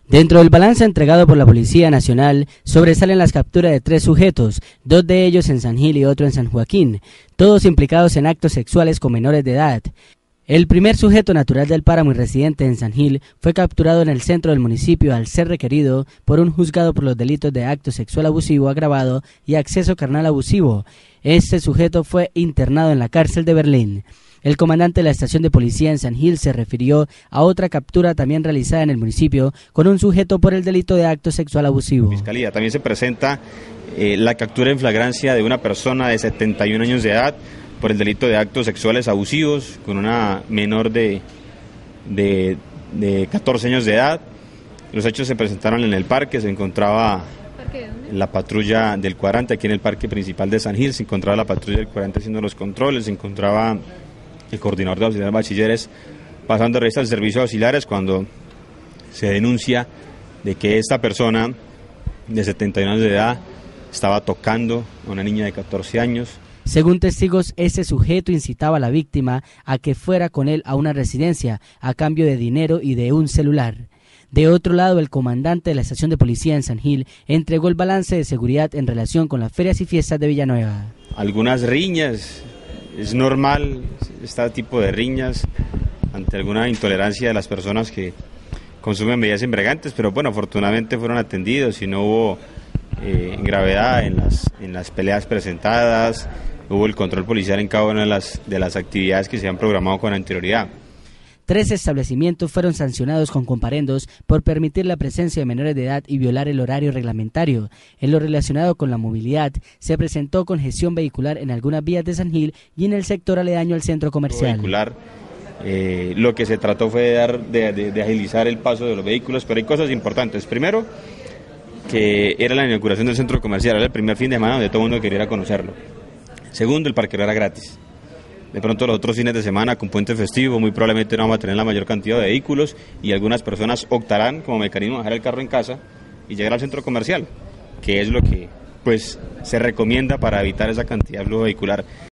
Dentro del balance entregado por la Policía Nacional, sobresalen las capturas de 3 sujetos, 2 de ellos en San Gil y otro en San Joaquín, todos implicados en actos sexuales con menores de edad. El primer sujeto natural del Páramo y residente en San Gil fue capturado en el centro del municipio al ser requerido por un juzgado por los delitos de acto sexual abusivo agravado y acceso carnal abusivo. Este sujeto fue internado en la cárcel de Berlín. El comandante de la estación de policía en San Gil se refirió a otra captura también realizada en el municipio con un sujeto por el delito de acto sexual abusivo. Fiscalía también se presenta la captura en flagrancia de una persona de 71 años de edad por el delito de actos sexuales abusivos con una menor de 14 años de edad. Los hechos se presentaron en el parque, se encontraba la patrulla del cuadrante aquí en el parque principal de San Gil, se encontraba la patrulla del cuadrante haciendo los controles, se encontraba el coordinador de auxiliares bachilleres pasando revista al servicio de auxiliares cuando se denuncia de que esta persona de 71 años de edad estaba tocando a una niña de 14 años. Según testigos, ese sujeto incitaba a la víctima a que fuera con él a una residencia a cambio de dinero y de un celular. De otro lado, el comandante de la estación de policía en San Gil entregó el balance de seguridad en relación con las ferias y fiestas de Villanueva. Algunas riñas, es normal este tipo de riñas ante alguna intolerancia de las personas que consumen bebidas embriagantes, pero bueno, afortunadamente fueron atendidos y no hubo gravedad en las peleas presentadas. Hubo el control policial en cada una de las actividades que se han programado con anterioridad. 3 establecimientos fueron sancionados con comparendos por permitir la presencia de menores de edad y violar el horario reglamentario. En lo relacionado con la movilidad, se presentó congestión vehicular en algunas vías de San Gil y en el sector aledaño al centro comercial. Lo que se trató fue de agilizar el paso de los vehículos, pero hay cosas importantes. Primero, que era la inauguración del centro comercial, era el primer fin de semana donde todo el mundo quería ir a conocerlo. Segundo, el parqueo era gratis. De pronto los otros fines de semana con puente festivo muy probablemente no vamos a tener la mayor cantidad de vehículos y algunas personas optarán como mecanismo a dejar el carro en casa y llegar al centro comercial, que es lo que pues se recomienda para evitar esa cantidad de flujo vehicular.